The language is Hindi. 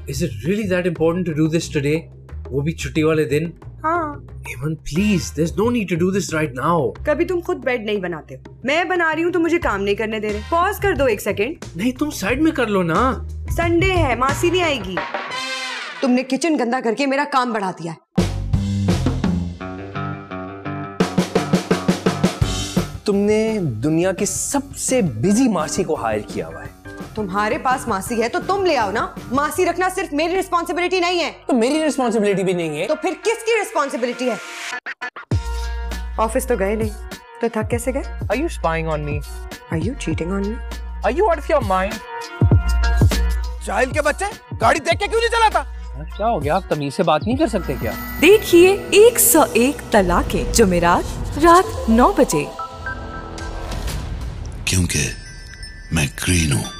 Is it really that important to do this today? वो भी छुट्टी वाले दिन? हाँ। Eman, please, there's no need to do this right now. कभी तुम खुद बेड नहीं बनाते हो, मैं बना रही हूँ तो मुझे काम नहीं करने दे रहे। पॉज कर दो 1 सेकेंड। नहीं, तुम साइड में कर लो ना। संडे है, मासी नहीं आएगी। तुमने किचन गंदा करके मेरा काम बढ़ा दिया है। तुमने दुनिया की सबसे बिजी मासी को हायर किया हुआ है। तुम्हारे पास मासी है तो तुम ले आओ ना। मासी रखना सिर्फ मेरी रिस्पॉन्सिबिलिटी नहीं है। तो मेरी रिस्पॉन्सिबिलिटी भी नहीं है। तो फिर किसकी रिस्पॉन्सिबिलिटी है? ऑफिस तो गए नहीं तो थक कैसे गए? Are you spying on me? Are you cheating on me? Are you out of your mind? जाहिल के बच्चे, गाड़ी देख के क्यों नहीं चलाता? क्या हो गया, आप तमीज से बात नहीं कर सकते क्या? देखिए 101 तलाक़ें जुमेरात रात 9 बजे। क्योंकि मैं ग्रीन हूं।